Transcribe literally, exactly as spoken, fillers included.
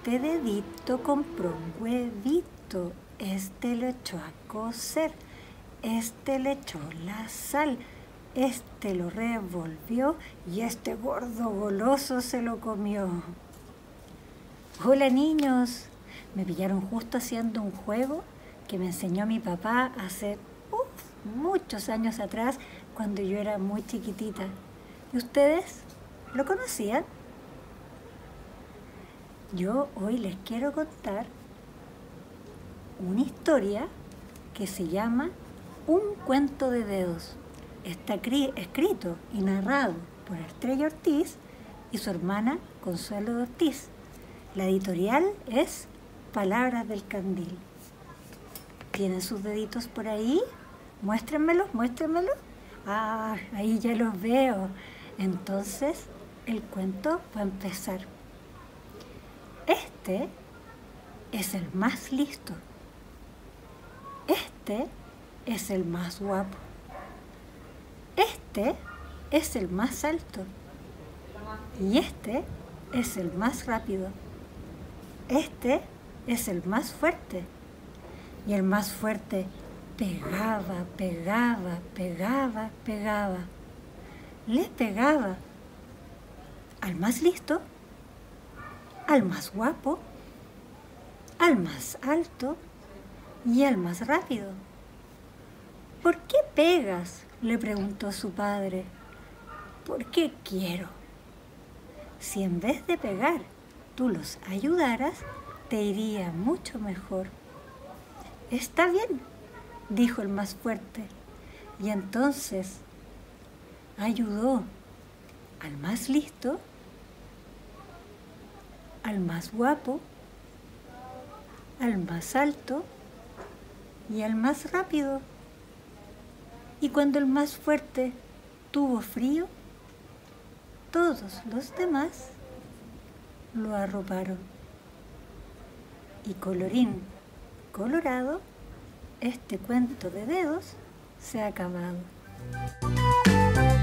Este dedito compró un huevito, este lo echó a cocer, este le echó la sal, este lo revolvió y este gordo goloso se lo comió. Hola niños, me pillaron justo haciendo un juego que me enseñó mi papá hace uf, muchos años atrás cuando yo era muy chiquitita. ¿Y ustedes lo conocían? Yo hoy les quiero contar una historia que se llama Un cuento de dedos. Está escrito y narrado por Estrella Ortiz y su hermana Consuelo de Ortiz. La editorial es Palabras del Candil. ¿Tienen sus deditos por ahí? Muéstrenmelos, muéstrenmelos. Ah, ahí ya los veo. Entonces, el cuento va a empezar. Este es el más listo. Este es el más guapo. Este es el más alto. Y este es el más rápido. Este es el más fuerte. Y el más fuerte pegaba, pegaba, pegaba, pegaba. Le pegaba al más listo, al más guapo, al más alto y al más rápido. ¿Por qué pegas?, le preguntó su padre. Porque quiero. Si en vez de pegar tú los ayudaras, te iría mucho mejor. Está bien, dijo el más fuerte, y entonces ayudó al más listo, al más guapo, al más alto y al más rápido. Y cuando el más fuerte tuvo frío, todos los demás lo arroparon. Y colorín colorado, este cuento de dedos se ha acabado.